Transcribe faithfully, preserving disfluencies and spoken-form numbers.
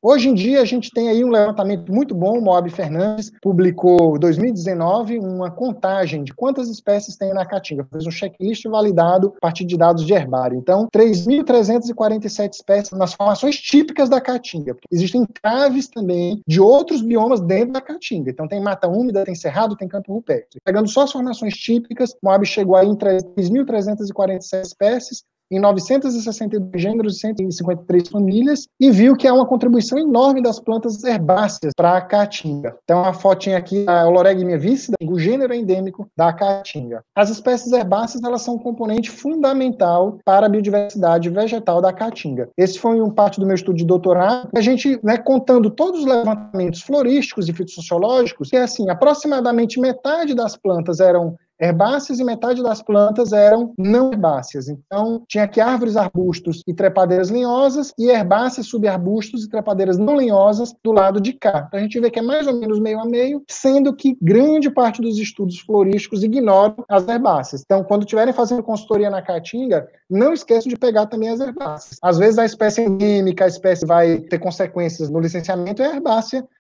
Hoje em dia, a gente tem aí um levantamento muito bom, o Moab Fernandes publicou, em dois mil e dezenove, uma contagem de quantas espécies tem na Caatinga, fez um checklist validado a partir de dados de herbário. Então, três mil trezentas e quarenta e sete espécies nas formações típicas da Caatinga, porque existem entraves também de outros biomas dentro da Caatinga. Então, tem mata úmida, tem cerrado, tem campo rupestre. Pegando só as formações típicas, o Moab chegou aí em três mil trezentas e quarenta e sete espécies, em novecentos e sessenta e dois gêneros e cento e cinquenta e três famílias, e viu que há uma contribuição enorme das plantas herbáceas para a Caatinga. Então, a fotinha aqui, a Olorognia vicida, o gênero endêmico da Caatinga. As espécies herbáceas, elas são um componente fundamental para a biodiversidade vegetal da Caatinga. Esse foi um parte do meu estudo de doutorado, a gente, né, contando todos os levantamentos florísticos e fitossociológicos, que é assim, aproximadamente metade das plantas eram herbáceas e metade das plantas eram não herbáceas. Então, tinha aqui árvores, arbustos e trepadeiras lenhosas e herbáceas, subarbustos e trepadeiras não lenhosas do lado de cá. Então, a gente vê que é mais ou menos meio a meio, sendo que grande parte dos estudos florísticos ignoram as herbáceas. Então, quando estiverem fazendo consultoria na Caatinga, não esqueçam de pegar também as herbáceas. Às vezes, a espécie endêmica, a espécie vai ter consequências no licenciamento, é a herbácea